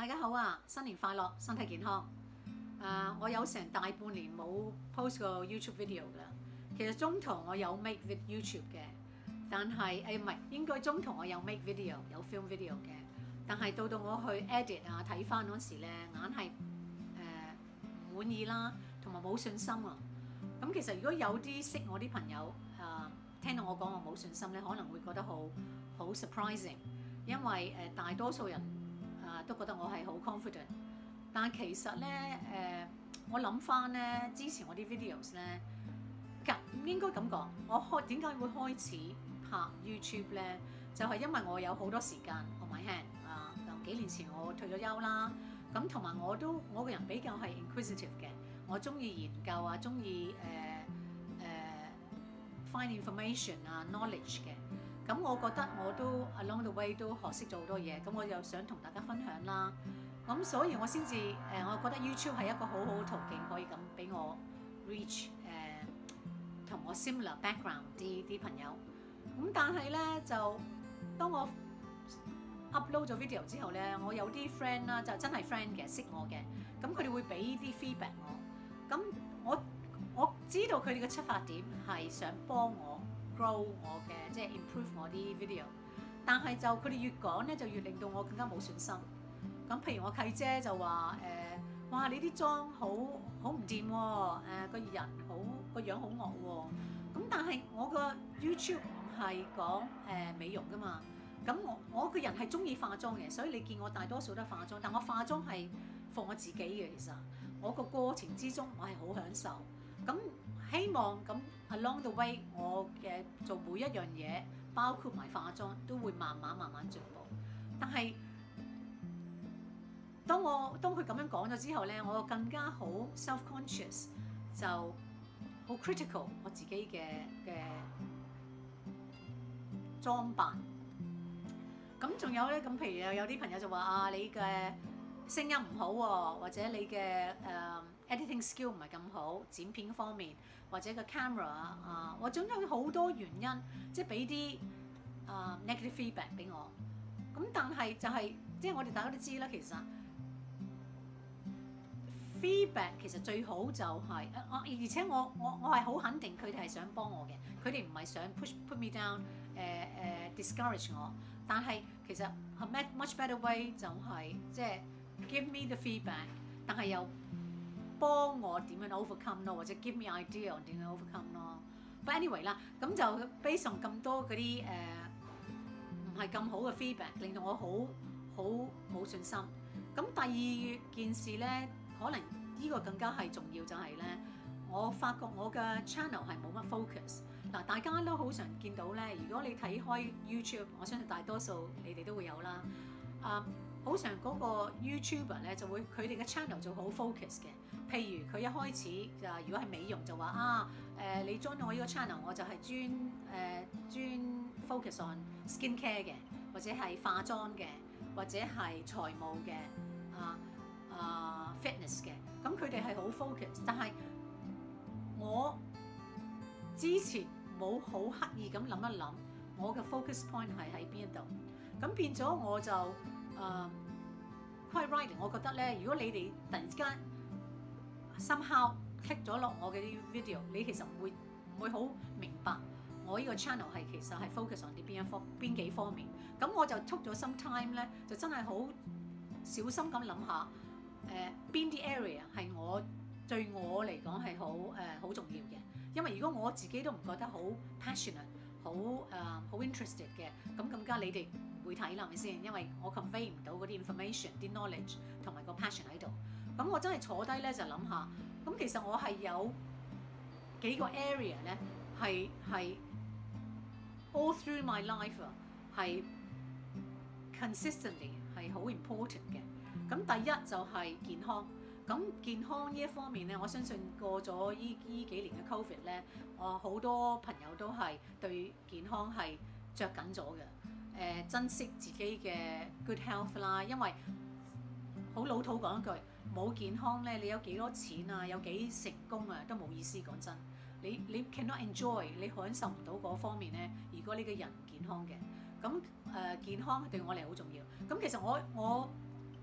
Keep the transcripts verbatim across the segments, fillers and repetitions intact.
大家好啊！新年快樂，身體健康。誒、uh, 我有成大半年冇 post 過 YouTube video 㗎啦。其實中途我有 make vid YouTube 嘅，但係誒唔係應該中途我有 make video 有 film video 嘅，但係到到我去 edit 啊睇翻嗰時咧，硬係誒唔滿意啦，同埋冇信心啊。咁其實如果有啲識我啲朋友誒、呃、聽到我講我冇信心咧，可能會覺得好好 surprising， 因為誒、呃、大多數人啊、呃、都覺得我係好 confident。但係其實咧，誒、呃，我諗翻咧，之前我啲 videos 咧，唔應該咁講。我開點解會開始拍 YouTube 咧？就係、是、因為我有好多時間 on my hand 啊。咁幾年前我退咗休啦，咁同埋我都我個人比較係 inquisitive 嘅，我中意研究啊，中意誒誒 find information 啊 knowledge 嘅。咁我覺得我都 along the way 都學識咗好多嘢，咁我又想同大家分享啦。咁所以我先至誒，我覺得 YouTube 係一個好好嘅途徑，可以咁俾我 reach 誒、呃、同我 similar background 啲啲朋友。咁但係咧就當我 upload 咗 video 之後咧，我有啲 friend 啦，就真係 friend 嘅，識我嘅，咁佢哋會俾啲 feedback 我。咁我我知道佢哋嘅出發點係想幫我 grow 我嘅，即係 improve 我啲 video。但係就佢哋越講咧，就越令到我更加冇信心。咁譬如我契姐就話誒、呃，哇！你啲妝好好唔掂喎，誒個人好個樣好惡喎。咁但係我個 YouTube 唔係講誒美容噶嘛。咁我我個人係中意化妝嘅，所以你見我大多數都化妝。但我化妝係服我自己嘅，其實我個過程之中我係好享受。咁希望咁 along the way 我嘅做每一樣嘢，包括埋化妝，都會慢慢慢慢進步。但係當我當佢咁樣講咗之後咧，我更加好 self-conscious， 就好 critical 我自己嘅嘅裝扮。咁仲有咧，咁譬如有啲朋友就話啊，你嘅聲音唔好喎，或者你嘅誒、uh, editing skill 唔係咁好，剪片方面或者個 camera 啊，或者有好多原因，即係俾啲啊 negative feedback 俾我。咁但係就係、是、即係我哋大家都知啦，其實。feedback 其實最好就係、是、啊，而且我我我係好肯定佢哋係想幫我嘅，佢哋唔係想 push put me down，誒、呃、誒、uh, discourage 我。但係其實 a much better way 就係、是、即係 give me the feedback， 但係又幫我點樣 overcome 咯，或者 give me idea 點樣 overcome 咯。But anyway 啦，咁就 based on 咁多嗰啲誒唔係咁好嘅 feedback， 令到我好好冇信心。咁第二件事咧。可能呢個更加係重要，就係咧，我發覺我嘅 channel 係冇乜 focus。嗱，大家都好常見到咧，如果你睇開 YouTube， 我相信大多數你哋都會有啦。啊，好常嗰個 YouTuber 咧就會佢哋嘅 channel 就好 focus 嘅。譬如佢一開始就如果係美容就話啊，誒、呃、你 join 我呢個 channel， 我就係專誒、呃、專 focus on skin care 嘅，或者係化妝嘅，或者係財務嘅啊。啊、uh, fitness 嘅，咁佢哋係好 focus， 但係我之前冇好刻意咁諗一諗，我嘅 focus point 係喺邊度，咁變咗我就誒、uh, quite right， 我覺得咧，如果你哋突然之間 somehow click 咗落我嘅啲 video， 你其實唔會唔會好明白我呢個 channel 係其實係 focus on 啲邊一方邊幾方面，咁我就 took 咗 some time 咧，就真係好小心咁諗下。誒邊啲 area 係我對我嚟講係好誒好重要嘅，因為如果我自己都唔覺得好 passionate、好誒好 interested 嘅，咁更加你哋唔會睇啦，係咪先？因為我 convey 唔到嗰啲 information、啲 knowledge 同埋個 passion 喺度。咁我真係坐低咧就諗下，咁其實我係有幾個 area 咧係係 all through my life 啊，係 consistently 係好 important 嘅。咁第一就係健康，咁健康呢一方面咧，我相信過咗依依幾年嘅 Covid 咧，我好多朋友都係對健康係着緊咗嘅，誒、呃、珍惜自己嘅 good health 啦，因為好老土講一句，冇健康咧，你有幾多錢啊，有幾成功啊，都冇意思。講真，你你 cannot enjoy， 你享受唔到嗰方面咧。如果你個人唔健康嘅，咁誒、呃、健康對我嚟好重要。咁其實我我。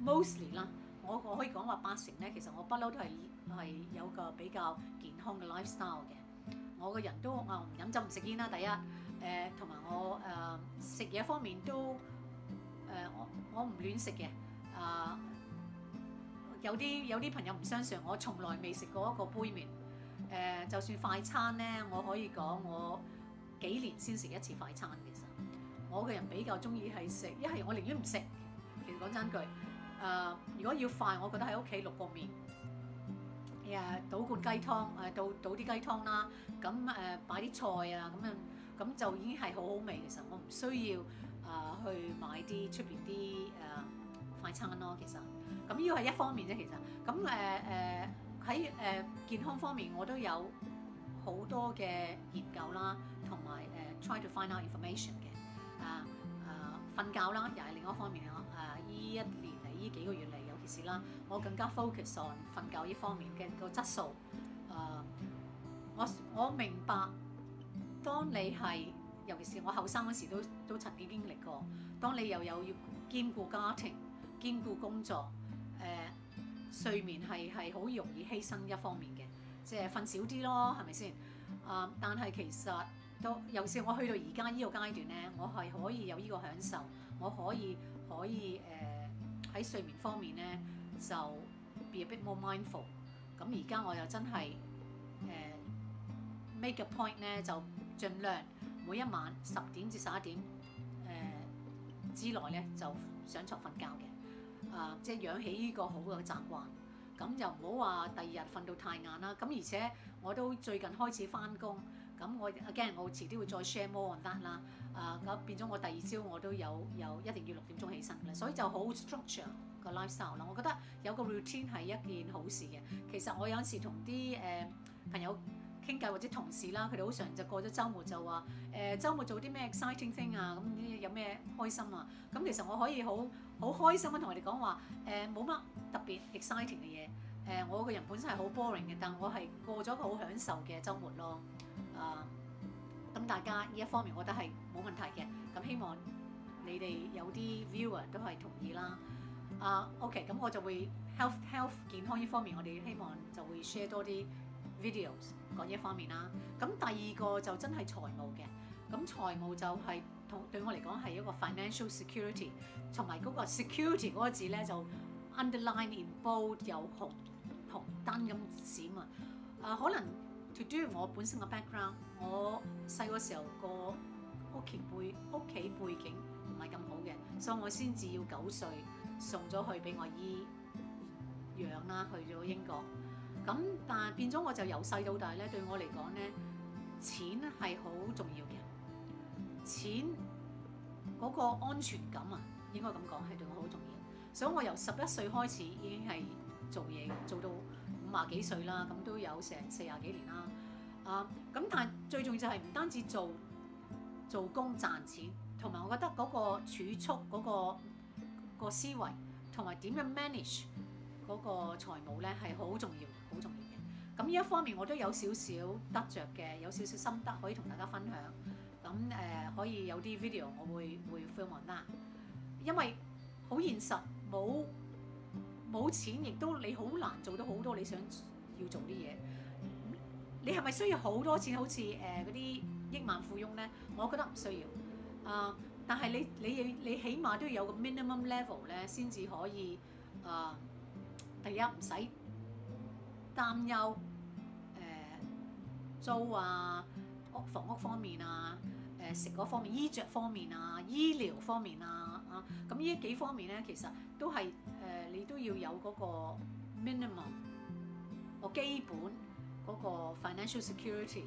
mostly 啦，我我可以講話八成咧，其實我不嬲都係係有個比較健康嘅 lifestyle 嘅。我個人都啊唔飲酒唔食煙啦，第一誒同埋我誒食嘢方面都誒、呃、我我唔亂食嘅啊。有啲有啲朋友唔相信，我從來未食過一個杯麵。誒、呃，就算快餐咧，我可以講我幾年先食一次快餐。其實我個人比較中意係食，一係我寧願唔食。其實講真句，誒、呃，如果要快，我覺得喺屋企淥個麵，誒倒罐雞湯，誒倒倒啲雞湯啦，咁誒擺啲菜啊，咁樣咁就已經係好好味。其實我唔需要誒、呃、去買啲出邊啲誒快餐咯。其實咁呢個係一方面啫。其實咁誒誒喺誒健康方面，我都有好多嘅研究啦，同埋誒 try to find out information 嘅。啊啊瞓覺啦，又係另一方面咯。誒依一年嚟，依幾個月嚟，尤其是啦，我更加 focus on 瞓覺呢方面嘅個質素。誒、uh, 我我明白，當你係尤其是我後生嗰時都都曾經經歷過，當你又有要兼顧家庭、兼顧工作，誒、呃、睡眠係係好容易犧牲一方面嘅，即係瞓少啲咯，係咪先？啊、uh, 但係其實都尤其是我去到而家呢個階段咧，我係可以有呢個享受，我可以可以誒喺、呃、睡眠方面咧就 be a bit more mindful。咁而家我又真係誒、呃、make a point 咧，就盡量每一晚十點至十一點誒、呃、之內咧就上床瞓覺嘅，啊、呃、即係養起呢個好嘅習慣。咁就唔好話第二日瞓到太晏啦。咁而且我都最近開始返工，咁我 again 我遲啲會再 share more on that 啦。啊咁變咗我第二朝我都有有一定要六點鐘起身嘅，所以就好 structure 個 lifestyle 啦。我覺得有個 routine 係一件好事嘅。其實我有陣時同啲誒朋友傾偈或者同事啦，佢哋好常就過咗週末就話誒週末做啲咩 exciting thing 啊，咁有咩開心啊？咁其實我可以好好開心咁同佢哋講話誒冇乜特別 exciting 嘅嘢。誒、呃、我個人本身係好 boring 嘅，但我係過咗一個好享受嘅週末咯。啊、呃、咁大家呢一方面我覺得係冇問題嘅。咁希望你哋有啲 viewer 都係同意啦。啊、uh, OK，咁我就會 health health 健康呢方面，我哋希望就會 share 多啲 videos 講呢一方面啦。咁第二個就真係財務嘅。咁財務就係、是、同對我嚟講係一個 financial security，同埋嗰個 security 嗰個字咧就 underline in bold 有紅紅燈咁閃啊！啊，可能 to do 我本身嘅 background，我細個時候個屋企背屋企背景唔係咁好嘅，所以我先至要九歲送咗去俾我姨養啦，去咗英國。咁但係變咗我就由細到大咧，對我嚟講咧，錢係好重要嘅。錢嗰個安全感啊，應該咁講係對我好重要。所以我由十一歲開始已經係做嘢嘅，做到五廿幾歲啦，咁都有成四廿幾年啦。啊，咁但係最重要就係唔單止做做工賺錢，同埋我覺得嗰個儲蓄嗰、嗰個、嗰個思維，同埋點樣 manage 嗰個財務咧係好重要，好重要嘅。咁呢一方面我都有少少得着嘅，有少少心得可以同大家分享。咁誒、呃、可以有啲 video 我會會 film on that，因為好現實，冇冇錢，亦都你好難做到好多你想要做啲嘢。你係咪需要好多錢？好似誒嗰啲億萬富翁咧，我覺得唔需要。啊、呃，但係你你你起碼都要有個 minimum level 咧，先至可以啊、呃。第一唔使擔憂誒、呃、租啊、屋房屋方面啊。誒食嗰方面、衣着方面啊、醫療方面啊，啊咁呢幾方面咧，其實都係誒、呃、你都要有嗰個 minimum 個基本嗰個 financial security 誒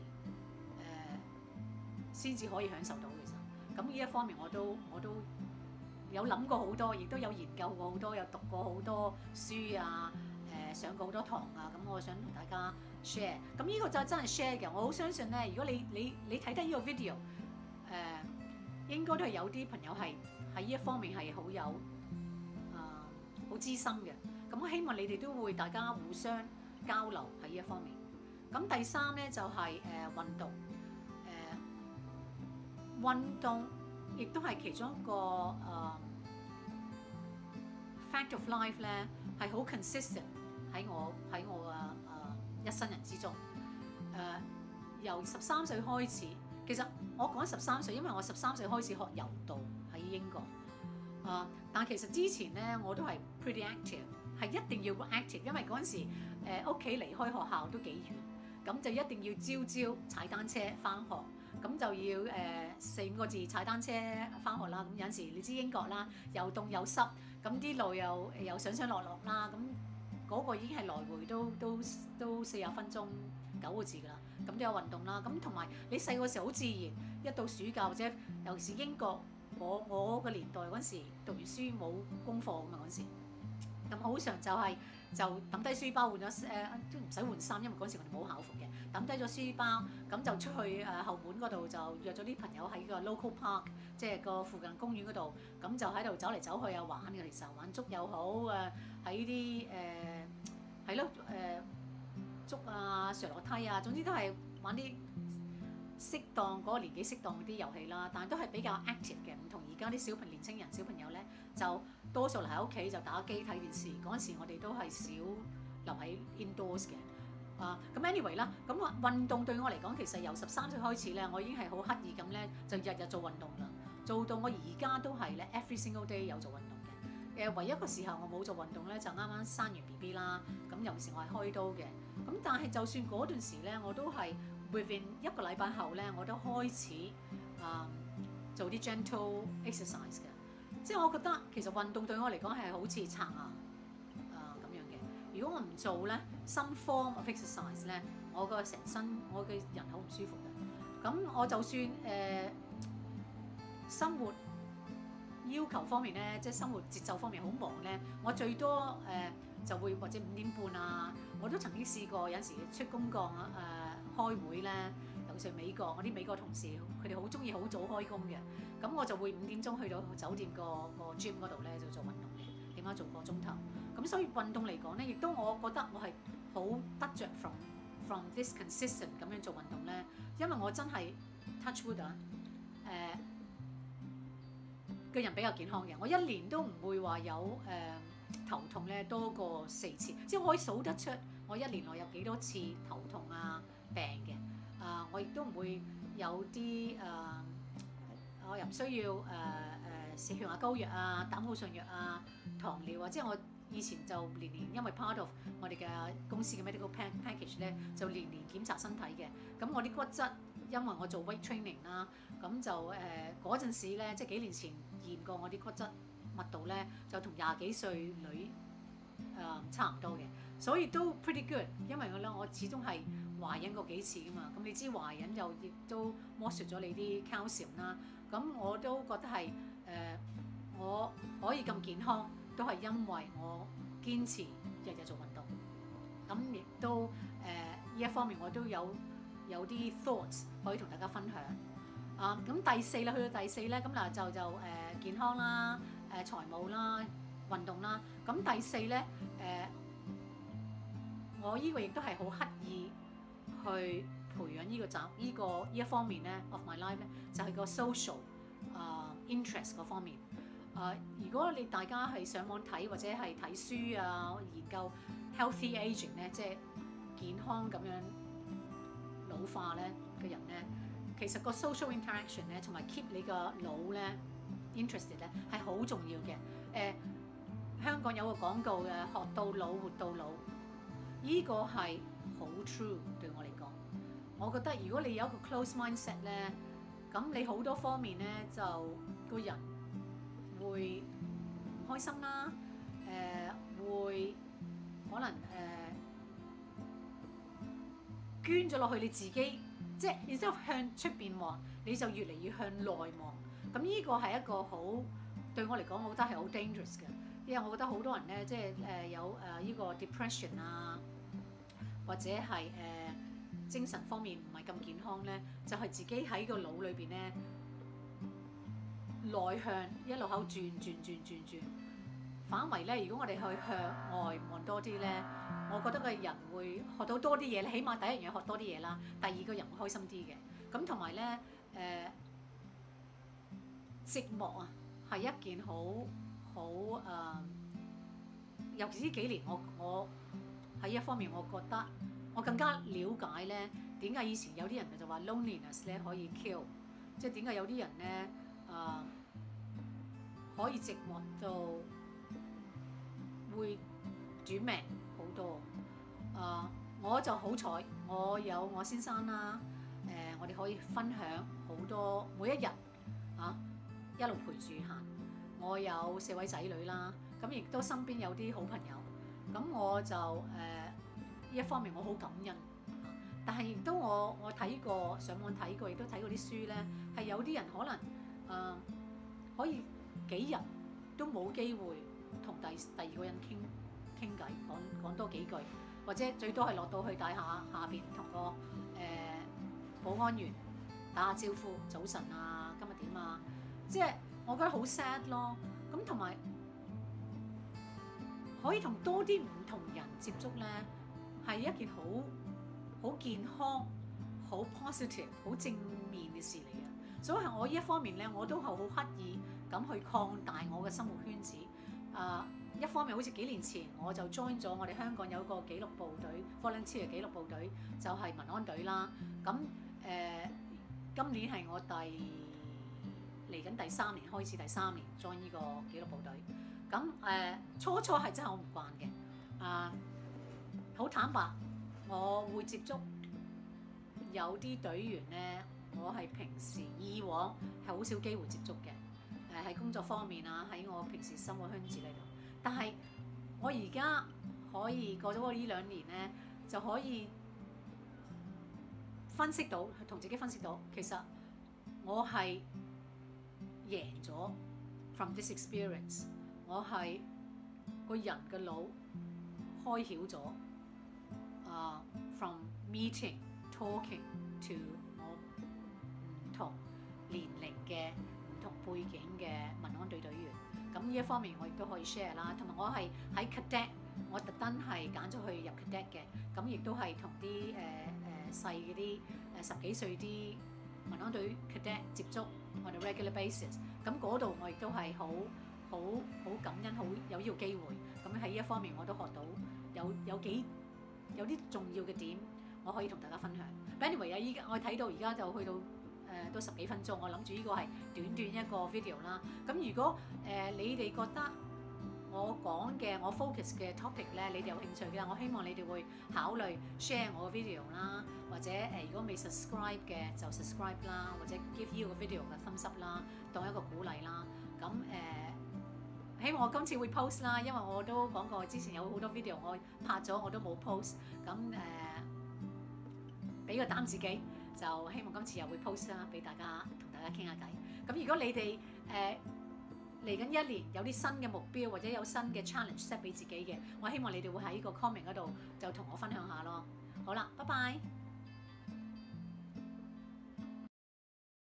先至可以享受到。其實咁呢一方面我都我都有諗過好多，亦都有研究過好多，有讀過好多書啊，誒、呃、上過好多堂啊。咁我想同大家 share。咁呢個就真係 share 嘅。我好相信咧，如果你你你睇得呢個 video。誒、呃、應該都係有啲朋友係喺呢一方面係好有啊好資深嘅，咁我希望你哋都會大家互相交流喺呢一方面。咁第三咧就係、是、誒、呃、運動，誒、呃、運動亦都係其中一個誒、呃、 fact of life 咧係好 consistent 喺我喺我嘅誒一生人之中。誒、呃、由十三歲開始，其實我講十三歲，因為我十三歲開始學柔道喺英國。啊、呃！但其實之前咧我都係 pretty active， 係一定要 active， 因為嗰陣時誒屋企離開學校都幾遠，咁就一定要朝朝踩單車返學。咁就要誒、呃、四五個字踩單車返學啦。咁有陣時你知英國啦，又凍又濕，咁啲路又又上上落落啦。咁嗰個已經係來回都都都四十分鐘九個字㗎啦。咁都有運動啦。咁同埋你細個時候好自然，一到暑假或者尤其是英國，我我個年代嗰陣時讀完書冇功課㗎嘛嗰陣時，咁好常就係、是、就抌低書包換咗誒、呃、都唔使換衫，因為嗰陣時我哋冇校服嘅。抌低咗書包，咁就出去誒後門嗰度就約咗啲朋友喺個 local park， 即係個附近公園嗰度，咁就喺度走嚟走去啊玩嘅，其實玩捉又好誒，喺啲誒係咯誒捉啊、上樓梯啊，總之都係玩啲適當嗰、嗰個年紀適當啲遊戲啦。但係都係比較 active 嘅，唔同而家啲小朋年青人小朋友咧，就多數嚟喺屋企就打機睇電視。嗰陣時我哋都係少留喺 indoors 嘅。啊，咁 anyway 啦，咁啊運動對我嚟講，其實由十三歲開始咧，我已經係好刻意咁咧，就日日做運動啦，做到我而家都係咧 every single day 有做運動嘅。誒，唯一一個時候我冇做運動咧，就啱啱生完 B B 啦，咁尤其是我係開刀嘅。咁但係就算嗰段時咧，我都係 within 一個禮拜後咧，我都開始啊、嗯、做啲 gentle exercise 嘅。即係我覺得其實運動對我嚟講係好似刷牙。如果我唔做咧，some form of exercise 咧，我個成身我嘅人好唔舒服嘅。咁我就算誒、呃、生活要求方面咧，即係生活節奏方面好忙咧，我最多誒、呃、就會或者五點半啊，我都曾經試過有陣時出公幹啊誒開會咧，尤其是美國我啲美國同事，佢哋好中意好早開工嘅，咁我就會五點鐘去到酒店個個 gym 嗰度咧就做運動嘅，點解做個鐘頭？咁所以運動嚟講咧，亦都我覺得我係好得着 from from this consistent 咁樣做運動咧，因為我真係 touch wood 啊誒個人比較健康嘅，我一年都唔會話有誒、呃、頭痛咧多過四次，即係我可以數得出我一年內有幾多次頭痛啊病嘅啊、呃，我亦都唔會有啲誒、呃，我又唔需要誒誒食血壓高藥啊、膽固醇藥啊、糖尿啊，即係我。以前就年年因為 part of 我哋嘅公司嘅 medical package 咧，就年年檢查身體嘅。咁我啲骨質，因為我做 weight training 啦，咁就誒嗰陣時咧，即係幾年前驗過我啲骨質密度咧，就同廿幾歲女誒、呃、差唔多嘅，所以都 pretty good。因為我咧，我始終係懷孕過幾次㗎嘛，咁你知懷孕又亦都剝削咗你啲 calcium 啦。咁我都覺得係誒、呃、我可以咁健康。都係因為我堅持日日做運動，咁亦都誒呢、呃、一方面我都有有啲 thoughts 可以同大家分享。啊，咁第四啦，去到第四咧，咁嗱就就誒、呃、健康啦、誒、呃、財務啦、運動啦。咁第四咧誒、呃，我呢個亦都係好刻意去培養呢個集呢個呢一方面咧 of my life 咧，就係個 social 啊、uh, interest 嗰方面。誒、呃，如果你大家係上網睇或者係睇書啊，研究 healthy aging 咧，即係健康咁樣老化咧嘅人咧，其實個 social interaction 咧，同埋 keep 你個腦咧 interested 咧係好重要嘅。誒、呃，香港有個廣告嘅，學到老活到老，依、這個係好 true 對我嚟講。我覺得如果你有一個 close mindset 咧，咁你好多方面咧就個人會唔開心啦，誒、呃、會可能誒、呃、捐咗落去你自己，即係然之後向出邊望，你就越嚟越向內望。咁呢個係一個好對我嚟講，我覺得係好 dangerous 嘅，因為我覺得好多人咧，即係誒、呃、有誒呢、呃這個 depression 啊，或者係誒、呃、精神方面唔係咁健康咧，就係、是、自己喺個腦裏邊咧。內向一路口轉轉轉轉轉，反為咧，如果我哋去向外望多啲咧，我覺得個人會學到多啲嘢咧。起碼第一樣嘢學多啲嘢啦，第二個人會開心啲嘅。咁同埋咧，誒寂寞啊，係一件好好誒尤其呢幾年我我喺一方面，我覺得我更加了解咧點解以前有啲人就話 loneliness 咧可以 kill， 即係點解有啲人咧誒、呃、可以寂寞到會短命好多。誒、呃、我就好彩，我有我先生啦，誒、呃、我哋可以分享好多每一日啊一路陪住行。我有四位仔女啦，咁亦都身邊有啲好朋友，咁我就誒、呃、一方面我好感恩，但係亦都我我睇過上網睇過，亦都睇過啲書咧，係有啲人可能誒、呃、可以幾日都冇機會同第第二個人傾傾偈，講講多幾句，或者最多係落到去大廈下邊同個誒、呃、保安員打下招呼，早晨啊，今日點啊，即係。我覺得好 sad 咯，咁同埋可以同多啲唔同人接觸咧，係一件好好健康、好 positive、好正面嘅事嚟嘅。所以係我呢一方面咧，我都係好刻意咁去擴大我嘅生活圈子。啊、呃，一方面好似幾年前我就 join 咗我哋香港有個紀律部隊 volunteer 嘅紀律部隊，就係、是、民安隊啦。咁誒、呃，今年係我第嚟緊第三年，開始第三年 join 呢個紀律部隊，咁誒、呃、初初係真係好唔慣嘅，啊、呃、好坦白，我會接觸有啲隊員咧，我係平時以往係好少機會接觸嘅，誒、呃、喺工作方面啊，喺我平時生活圈子嚟度，但係我而家可以過咗呢兩年咧，就可以分析到，同自己分析到，其實我係贏咗 from this experience， 我係個人嘅腦開曉咗，啊、uh, from meeting talking to 我唔同年齡嘅唔同背景嘅民安隊隊員，咁呢一方面我亦都可以 share 啦，同埋我係喺 cadet， 我特登係揀咗去入 cadet 嘅，咁亦都係同啲誒誒細嗰啲誒十幾歲啲民安隊 cadet 接觸。我哋 regular basis， 咁嗰度我亦都係好好好感恩，好有呢個機會。咁喺呢一方面我都學到有有幾有啲重要嘅點，我可以同大家分享。Anyway 啊，依家我睇到而家就去到誒、呃、都十幾分鐘，我諗住呢個係短短一個 video 啦。咁如果誒、呃、你哋覺得我講嘅我 focus 嘅 topic 咧，你哋有興趣嘅，我希望你哋會考慮 share 我嘅 video 啦，或者誒、呃、如果未 subscribe 嘅就 subscribe 啦，或者 give you 個 video 嘅 thumbs up 啦，當一個鼓勵啦。咁誒、呃、希望我今次會 post 啦，因為我都講過之前有好多 video 我拍咗我都冇 post，咁誒俾個膽自己，就希望今次又會 post 啦，俾大家同大家傾下偈。咁如果你哋誒，呃嚟緊一年有啲新嘅目標或者有新嘅 challenge set 俾自己嘅，我希望你哋會喺呢個 comment 嗰度就同我分享下咯。好啦，拜拜。